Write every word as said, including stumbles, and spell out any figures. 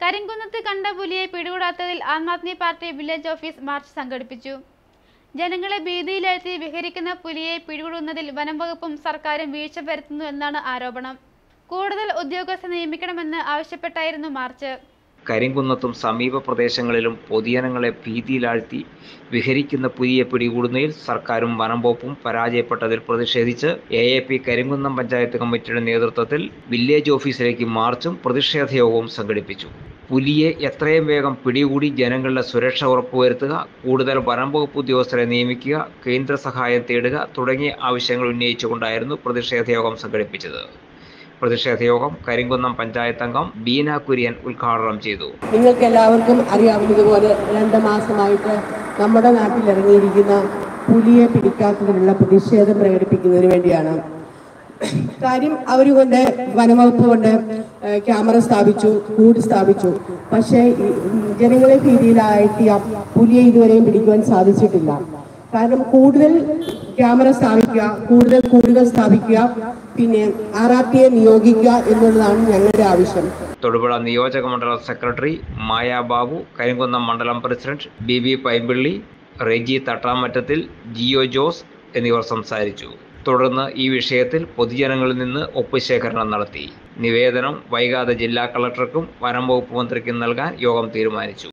കരിങ്കുന്നത്ത് കണ്ട പുലിയെ പിടികൂടാത്തതിൽ Aam Aadmi party village office march സംഘടിപ്പിച്ചു. ജനങ്ങളെ ഭീതിയിലാഴ്ത്തി വിഹരിക്കുന്ന പുലിയെ പിടികൂടുന്നതിൽ വനം വകുപ്പും സർക്കാരും വീഴ്ച വരുത്തുന്നു എന്നാണ് ആരോപണം. കൂടുതൽ ഉദ്യോഗസ്ഥരെ നിയമിക്കണമെന്ന് ആവശ്യപ്പെട്ടായിരുന്നു മാർച്ച്. കരിങ്കുന്നത്തും സമീപ പ്രദേശങ്ങളിലും പൊതുജനങ്ങളെ ഭീതിയിലാഴ്ത്തി വിഹരിക്കുന്ന പുലിയെ പിടികൂടുന്നതിൽ സർക്കാരും വനം വകുപ്പും പരാജയപ്പെട്ടതിൽ പ്രതിഷേധിച്ച് A A P Karimkunnam panchayat കമ്മിറ്റിയുടെ നേതൃത്വത്തിൽ വില്ലേജ് ഓഫീസിലേക്ക് മാർച്ചും പ്രതിഷേധ യോഗവും സംഘടിപ്പിച്ചു. പുലിയെ എത്രയും വേഗം പിടികൂടി ജനങ്ങളുടെ സുരക്ഷ ഉറപ്പുവരുത്തുക, കൂടുതൽ വനം വകുപ്പ് ഉദ്യോഗസ്ഥരെ നിയമിക്കുക, കേന്ദ്ര സഹായം തേടുക തുടങ്ങിയ ആവശ്യങ്ങൾ ഉന്നയിച്ചുകൊണ്ടായിരുന്നു പ്രതിഷേധ യോഗം സംഘടിപ്പിച്ചത്. പ്രതിഷേധ യോഗം കരിങ്കുന്നം പഞ്ചായത്ത് അംഗം ബീന കുര്യൻ ഉദ്ഘാടനം ചെയ്തു. നിങ്ങൾക്ക് എല്ലാവർക്കും അറിയാവുന്നതുപോലെ രണ്ട് മാസമായിട്ട് നമ്മുടെ നാട്ടിൽ ഇറങ്ങിയിരിക്കുന്ന പുലിയെ പിടിക്കാത്തതിനുള്ള പ്രതിഷേധം പ്രകടിപ്പിക്കുന്നതിന് വേണ്ടിയാണ്. കാര്യം അവർ കൊണ്ട് വനംവകുപ്പ് കൊണ്ട് ക്യാമറ സ്ഥാപിച്ചു, കൂട് സ്ഥാപിച്ചു. പക്ഷേ ജനങ്ങളെ ഭീതിയിലാഴ്ത്തിയ പുലിയെ ഇതുവരെയും പിടിക്കുവാൻ സാധിച്ചിട്ടില്ല. കാരണം കൂടുതൽ ക്യാമറ സ്ഥാപിക്കുക, കൂടുതൽ കൂടുകൾ സ്ഥാപിക്കുക, പിന്നെ ആർ ആർ ടിയെ നിയോഗിക്കുക എന്നുള്ളതാണ് ഞങ്ങളുടെ ആവശ്യം. തൊടുപുഴ നിയോജക മണ്ഡലം സെക്രട്ടറി മായ ബാബു, കരിങ്കുന്നം മണ്ഡലം president B B Paimpilly, Reji Thattamattathil, Jio Jose എന്നിവർ സംസാരിച്ചു. തുടർന്ന് ഈ വിഷയത്തിൽ പൊതുജനങ്ങളിൽ നിന്ന് ഒപ്പ് ശേഖരണം നടത്തി. നിവേദനം വൈകാതെ ജില്ലാ കളക്ടർക്കും വനം വകുപ്പ് മന്ത്രിക്കും നൽകാൻ യോഗം തീരുമാനിച്ചു.